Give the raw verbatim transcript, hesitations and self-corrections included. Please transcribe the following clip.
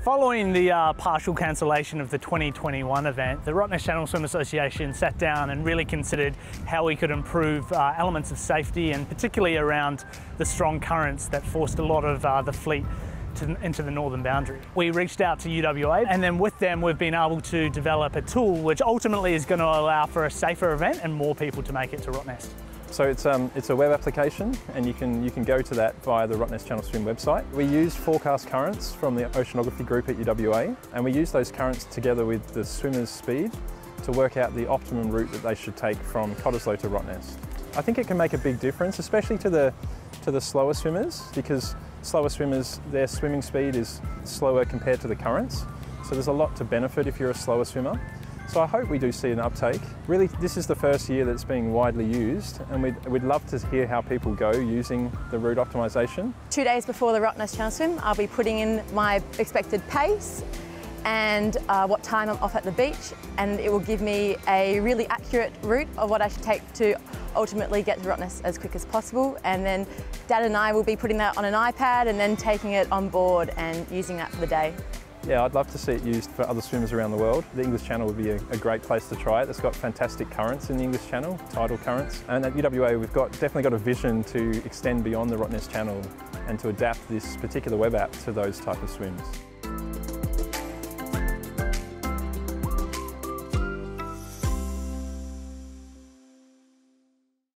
Following the uh, partial cancellation of the twenty twenty-one event, the Rottnest Channel Swim Association sat down and really considered how we could improve uh, elements of safety, and particularly around the strong currents that forced a lot of uh, the fleet to, into the northern boundary. We reached out to U W A, and then with them we've been able to develop a tool which ultimately is going to allow for a safer event and more people to make it to Rottnest. So it's, um, it's a web application, and you can, you can go to that via the Rottnest Channel Swim website. We used forecast currents from the oceanography group at U W A, and we used those currents together with the swimmer's speed to work out the optimum route that they should take from Cottesloe to Rottnest. I think it can make a big difference, especially to the, to the slower swimmers, because slower swimmers, their swimming speed is slower compared to the currents. So there's a lot to benefit if you're a slower swimmer. So I hope we do see an uptake. Really, this is the first year that it's being widely used, and we'd, we'd love to hear how people go using the route optimisation. Two days before the Rottnest Channel Swim, I'll be putting in my expected pace and uh, what time I'm off at the beach, and it will give me a really accurate route of what I should take to ultimately get to Rottnest as quick as possible. And then Dad and I will be putting that on an iPad and then taking it on board and using that for the day. Yeah, I'd love to see it used for other swimmers around the world. The English Channel would be a, a great place to try it. It's got fantastic currents in the English Channel, tidal currents. And at U W A we've got, definitely got a vision to extend beyond the Rottnest Channel and to adapt this particular web app to those type of swims.